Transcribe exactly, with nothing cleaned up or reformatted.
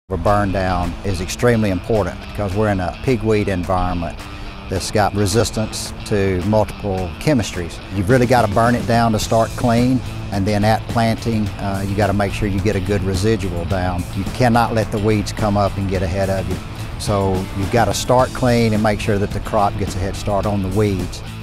A burn down is extremely important because we're in a pigweed environment that's got resistance to multiple chemistries. You've really got to burn it down to start clean, and then at planting, uh, you got to make sure you get a good residual down. You cannot let the weeds come up and get ahead of you. So you've got to start clean and make sure that the crop gets a head start on the weeds.